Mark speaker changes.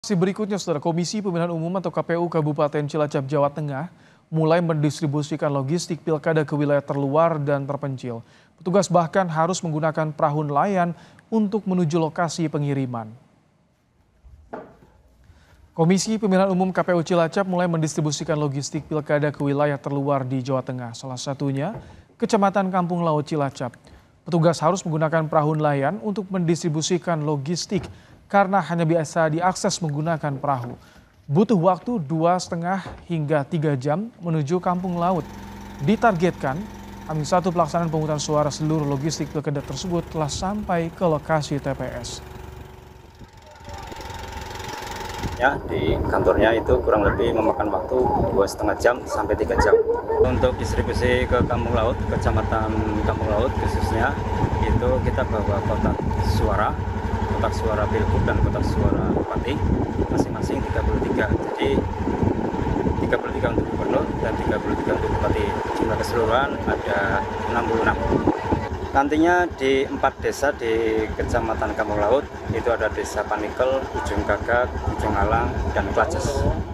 Speaker 1: Berikutnya, Saudara, Komisi Pemilihan Umum atau KPU Kabupaten Cilacap, Jawa Tengah mulai mendistribusikan logistik pilkada ke wilayah terluar dan terpencil. Petugas bahkan harus menggunakan perahu nelayan untuk menuju lokasi pengiriman. Komisi Pemilihan Umum KPU Cilacap mulai mendistribusikan logistik pilkada ke wilayah terluar di Jawa Tengah, salah satunya Kecamatan Kampung Laut Cilacap. Petugas harus menggunakan perahu nelayan untuk mendistribusikan logistik karena hanya biasa diakses menggunakan perahu. Butuh waktu 2,5 hingga 3 jam menuju Kampung Laut. Ditargetkan, H-1 pelaksanaan pemungutan suara seluruh logistik pilkada tersebut telah sampai ke lokasi TPS.
Speaker 2: Ya, di kantornya itu kurang lebih memakan waktu 2,5 jam sampai 3 jam. Untuk distribusi ke Kampung Laut, Kecamatan Kampung Laut khususnya, itu kita bawa kotak suara pilgub dan kotak suara bupati masing-masing 33. Jadi 33 untuk gubernur dan 33 untuk bupati. Jumlah keseluruhan ada 66. Nantinya di 4 desa di Kecamatan Kampung Laut itu ada Desa Panikel, Ujung Gagak, Ujung Alang, dan Klajes.